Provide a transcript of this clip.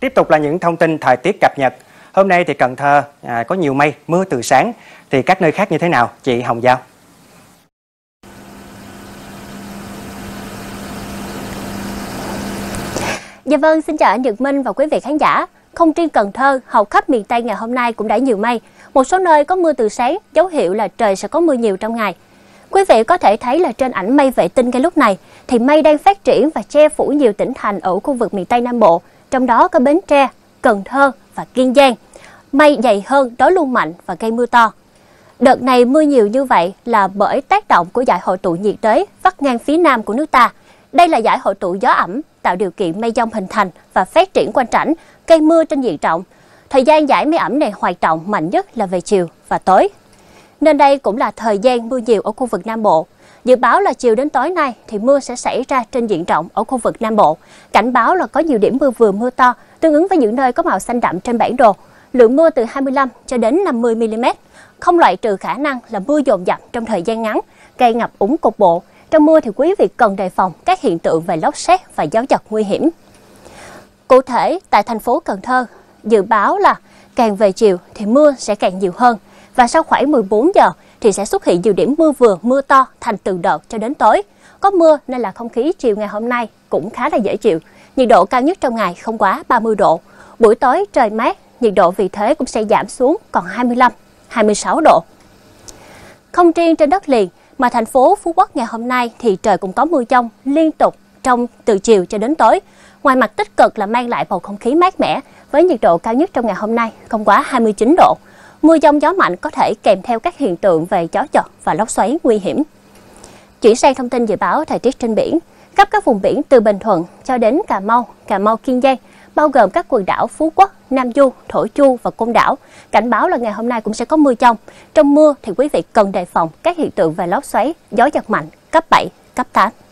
Tiếp tục là những thông tin thời tiết cập nhật. Hôm nay thì Cần Thơ có nhiều mây, mưa từ sáng. Thì các nơi khác như thế nào, chị Hồng Giao? Dạ vâng, xin chào anh Nhật Minh và quý vị khán giả. Không riêng Cần Thơ, hầu khắp miền Tây ngày hôm nay cũng đã nhiều mây. Một số nơi có mưa từ sáng, dấu hiệu là trời sẽ có mưa nhiều trong ngày. Quý vị có thể thấy là trên ảnh mây vệ tinh ngay lúc này thì mây đang phát triển và che phủ nhiều tỉnh thành ở khu vực miền Tây Nam Bộ, trong đó có Bến Tre, Cần Thơ và Kiên Giang. Mây dày hơn, đối lưu mạnh và gây mưa to. Đợt này mưa nhiều như vậy là bởi tác động của dải hội tụ nhiệt đới vắt ngang phía nam của nước ta. Đây là dải hội tụ gió ẩm tạo điều kiện mây dông hình thành và phát triển quanh rãnh, gây mưa trên diện rộng. Thời gian dải mây ẩm này hoạt động mạnh nhất là về chiều và tối. Nên đây cũng là thời gian mưa nhiều ở khu vực Nam Bộ. Dự báo là chiều đến tối nay thì mưa sẽ xảy ra trên diện rộng ở khu vực Nam Bộ. Cảnh báo là có nhiều điểm mưa vừa mưa to, tương ứng với những nơi có màu xanh đậm trên bản đồ. Lượng mưa từ 25 cho đến 50 mm. Không loại trừ khả năng là mưa dồn dập trong thời gian ngắn, gây ngập úng cục bộ. Trong mưa thì quý vị cần đề phòng các hiện tượng về lốc sét và gió giật nguy hiểm. Cụ thể, tại thành phố Cần Thơ, dự báo là càng về chiều thì mưa sẽ càng nhiều hơn. Và sau khoảng 14 giờ thì sẽ xuất hiện nhiều điểm mưa vừa, mưa to thành từng đợt cho đến tối. Có mưa nên là không khí chiều ngày hôm nay cũng khá là dễ chịu. Nhiệt độ cao nhất trong ngày không quá 30 độ. Buổi tối trời mát, nhiệt độ vì thế cũng sẽ giảm xuống còn 25, 26 độ. Không riêng trên đất liền mà thành phố Phú Quốc ngày hôm nay thì trời cũng có mưa dông liên tục từ chiều cho đến tối. Ngoài mặt tích cực là mang lại bầu không khí mát mẻ với nhiệt độ cao nhất trong ngày hôm nay không quá 29 độ. Mưa dông gió mạnh có thể kèm theo các hiện tượng về gió giật và lốc xoáy nguy hiểm. Chuyển sang thông tin dự báo thời tiết trên biển. Khắp các vùng biển từ Bình Thuận cho đến Cà Mau, Kiên Giang, bao gồm các quần đảo Phú Quốc, Nam Du, Thổ Chu và Côn Đảo, cảnh báo là ngày hôm nay cũng sẽ có mưa dông. Trong mưa thì quý vị cần đề phòng các hiện tượng về lốc xoáy, gió giật mạnh cấp 7, cấp 8.